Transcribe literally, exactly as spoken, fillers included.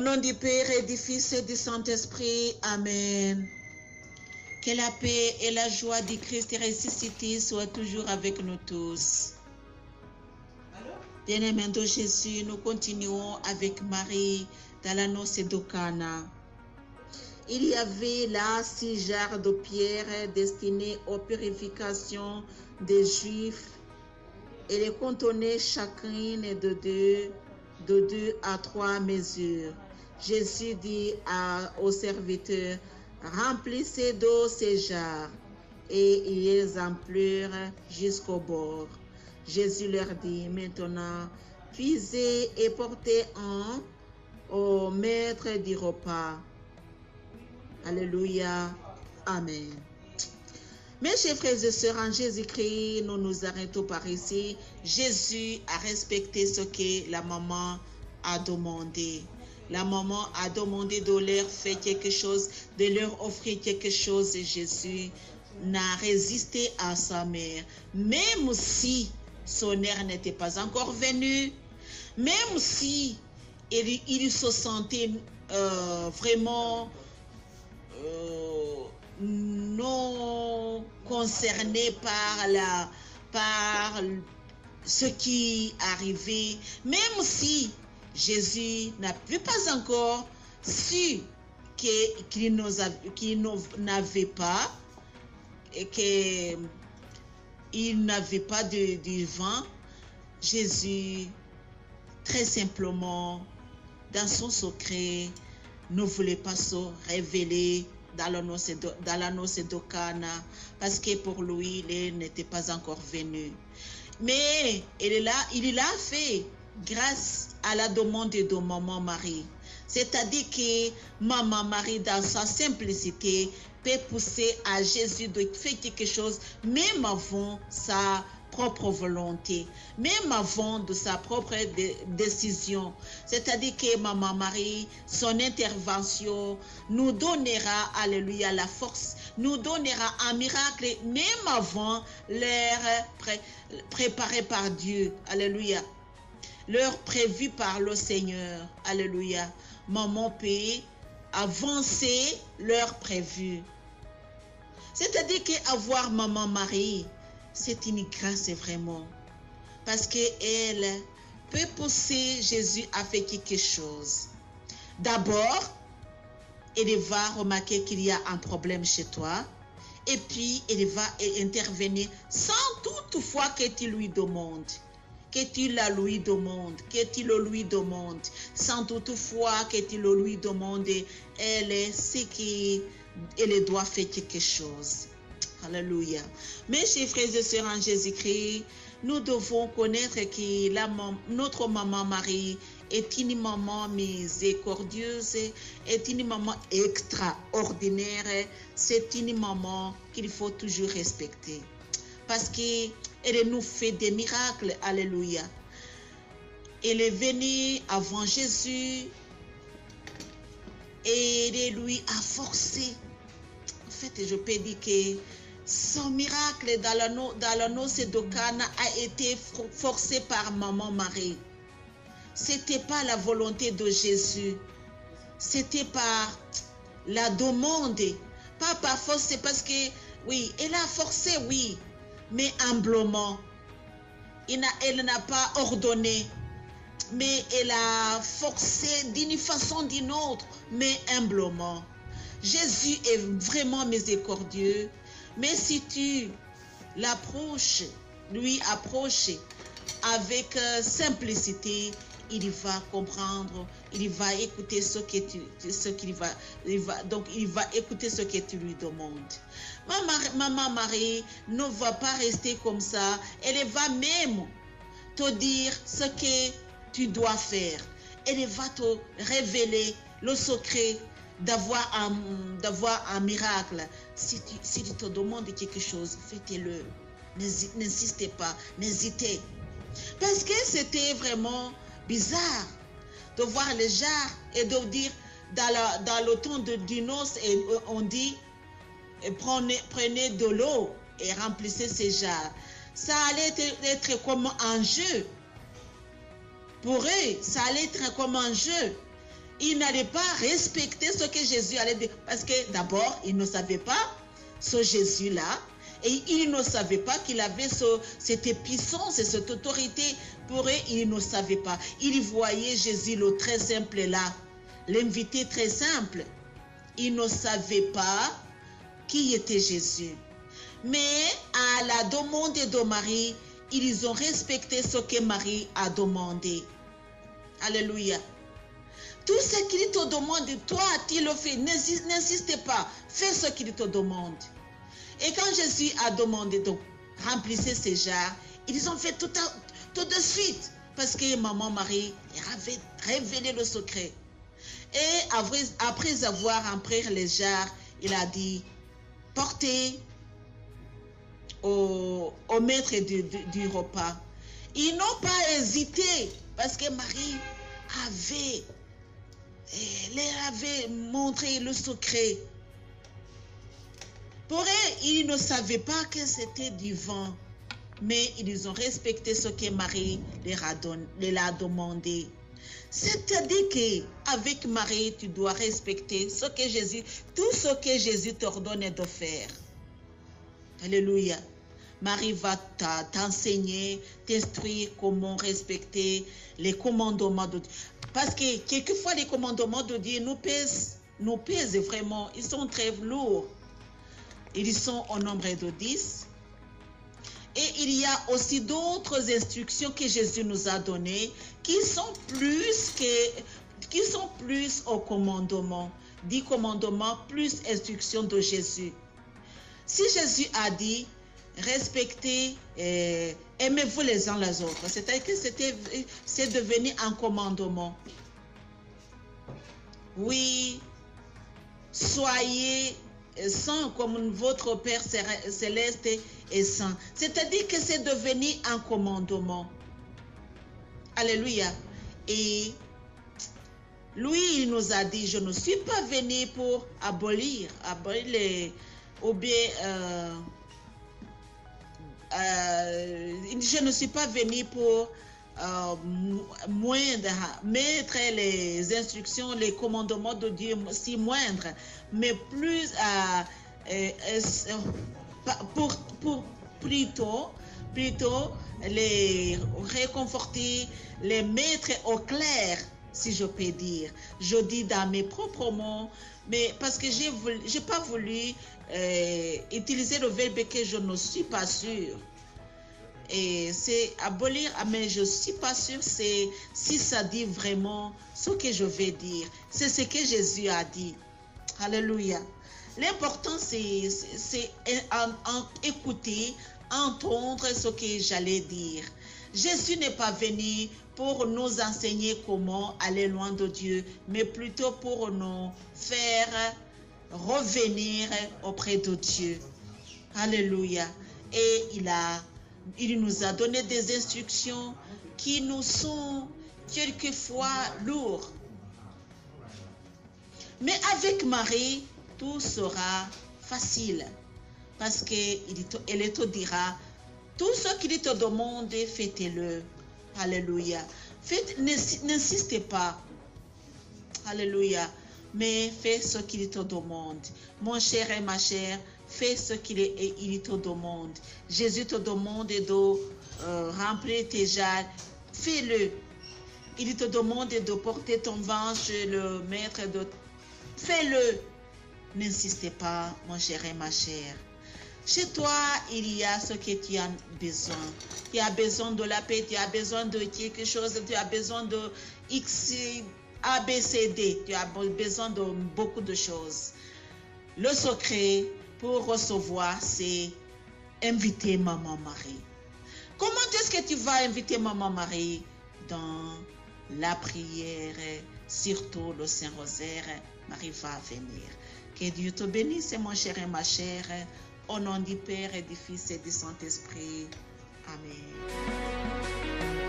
nom du Père et du Fils et du Saint-Esprit. Amen. Que la paix et la joie du Christ ressuscité soient toujours avec nous tous. Bien-aimé de Jésus, nous continuons avec Marie dans la noce de Cana. Il y avait là six jarres de pierre destinées aux purifications des Juifs et les contenaient chacune de deux, de deux à trois mesures. Jésus dit à, aux serviteurs, remplissez d'eau ces jarres, et ils les emplirent jusqu'au bord. Jésus leur dit, maintenant, puisez et portez un au maître du repas. Alléluia. Amen. Mes chers frères et sœurs, en Jésus-Christ, nous nous arrêtons par ici. Jésus a respecté ce que la maman a demandé. La maman a demandé de leur faire quelque chose, de leur offrir quelque chose. Et Jésus n'a résisté à sa mère. Même si son heure n'était pas encore venue, même si il, il se sentait euh, vraiment euh, non concerné par, la, par ce qui arrivait, même si Jésus n'avait pas encore su qu'il n'avait pas et qu'il n'avait pas de, de vin, Jésus, très simplement, dans son secret, ne voulait pas se révéler dans la noce de, dans la noce de Cana, parce que pour lui, il n'était pas encore venu. Mais il l'a il l'a fait grâce à la demande de maman Marie. C'est-à-dire que maman Marie, dans sa simplicité, peut pousser à Jésus de faire quelque chose, même avant sa propre volonté, même avant de sa propre de décision. C'est-à-dire que maman Marie, son intervention nous donnera, alléluia, la force, nous donnera un miracle, même avant l'heure pré préparée par Dieu, alléluia, l'heure prévue par le Seigneur, alléluia. Maman peut avancer l'heure prévue. C'est-à-dire qu'avoir maman Marie, c'est une grâce vraiment. Parce qu'elle peut pousser Jésus à faire quelque chose. D'abord, elle va remarquer qu'il y a un problème chez toi. Et puis, elle va intervenir sans toutefois que tu lui demandes. Que tu la lui demandes, que tu le lui demandes, sans toutefois que tu le lui demandes, elle sait qu'elle doit faire quelque chose. Alléluia. Mes chers frères et sœurs en Jésus-Christ, nous devons connaître que la, notre maman Marie est une maman miséricordieuse, est une maman extraordinaire, c'est une maman qu'il faut toujours respecter. Parce que elle nous fait des miracles, alléluia. Elle est venue avant Jésus et elle lui a forcé. En fait, je peux dire que son miracle dans la, no, dans la noce de Cana a été forcé par maman Marie. C'était pas la volonté de Jésus. C'était par la demande. Pas par force, c'est parce que, oui, elle a forcé, oui. Mais humblement, elle n'a pas ordonné, mais elle a forcé d'une façon ou d'une autre, mais humblement. Jésus est vraiment miséricordieux, mais si tu l'approches, lui approches avec simplicité, il va comprendre, il va écouter ce que tu, ce qu'il va, il va, donc il va écouter ce que tu lui demandes. Maman, maman Marie ne va pas rester comme ça, elle va même te dire ce que tu dois faire. Elle va te révéler le secret d'avoir un, d'avoir un miracle. Si tu, si tu te demandes quelque chose, faites-le. N'insistez pas, n'hésitez. Parce que c'était vraiment bizarre de voir les jarres et de dire dans, la, dans le temps de Dinos, et on dit prenez, prenez de l'eau et remplissez ces jarres. Ça allait être, être comme un jeu. Pour eux, ça allait être comme un jeu. il n'allait pas respecter ce que Jésus allait dire. Parce que d'abord, il ne savait pas ce Jésus-là. Et il ne savait pas qu'il avait ce, cette puissance et cette autorité. Pour eux, il ne savait pas. Il voyait Jésus, le très simple là. L'invité très simple. Il ne savait pas qui était Jésus. Mais à la demande de Marie, ils ont respecté ce que Marie a demandé. Alléluia. Tout ce qu'il te demande, toi, tu le fais. N'insiste pas. Fais ce qu'il te demande. Et quand Jésus a demandé, donc, remplissez ces jarres, ils ont fait tout, à, tout de suite. Parce que maman Marie avait révélé le secret. Et après, après avoir rempli les jarres, il a dit, portez au, au maître du, du, du repas. Ils n'ont pas hésité. Parce que Marie avait, elle avait montré le secret. Pour eux, ils ne savaient pas que c'était du vin, mais ils ont respecté ce que Marie leur a, don, leur a demandé. C'est-à-dire qu'avec Marie, tu dois respecter ce que Jésus, tout ce que Jésus t'ordonne de faire. Alléluia. Marie va t'enseigner, t'instruire comment respecter les commandements de Dieu. Parce que quelquefois, les commandements de Dieu nous pèsent, nous pèsent vraiment, ils sont très lourds. Ils sont au nombre de dix. Et il y a aussi d'autres instructions que Jésus nous a données qui sont plus que, qui sont plus au commandement. Dix commandements plus instructions de Jésus. Si Jésus a dit respectez, euh, aimez-vous les uns les autres, c'est-à-dire que c'était, c'est devenu un commandement. Oui, soyez saint comme votre Père céleste est saint. C'est-à-dire que c'est devenu un commandement. Alléluia. Et lui, il nous a dit, je ne suis pas venu pour abolir, abolir les, ou bien, euh, euh, je ne suis pas venu pour euh, moindre, mettre les instructions, les commandements de Dieu si moindres, mais plus à, euh, euh, pour, pour plutôt, plutôt les réconforter, les mettre au clair, si je peux dire. Je dis dans mes propres mots, mais parce que j'ai n'ai pas voulu euh, utiliser le verbe que je ne suis pas sûre. Et c'est abolir, mais je ne suis pas sûre si ça dit vraiment ce que je vais dire. C'est ce que Jésus a dit. Alléluia. L'important, c'est écouter, entendre ce que j'allais dire. Jésus n'est pas venu pour nous enseigner comment aller loin de Dieu, mais plutôt pour nous faire revenir auprès de Dieu. Alléluia. Et il, a, il nous a donné des instructions qui nous sont quelquefois lourdes. Mais avec Marie, tout sera facile. Parce qu'elle te dira, tout ce qu'il te demande, faites-le. Alléluia. N'insistez pas. Alléluia. Mais fais ce qu'il te demande. Mon cher et ma chère, fais ce qu'il il te demande. Jésus te demande de euh, remplir tes jarres. Fais-le. Il te demande de porter ton vin chez le maître. De... Fais-le. N'insistez pas, mon cher et ma chère. Chez toi, il y a ce que tu as besoin. Tu as besoin de la paix, tu as besoin de quelque chose, tu as besoin de X, A, B, C, D. Tu as besoin de beaucoup de choses. Le secret pour recevoir, c'est inviter Maman Marie. Comment est-ce que tu vas inviter Maman Marie? Dans la prière, surtout le Saint-Rosaire, Marie va venir. Que Dieu te bénisse, mon cher et ma chère. Au nom du Père et du Fils et du Saint-Esprit. Amen.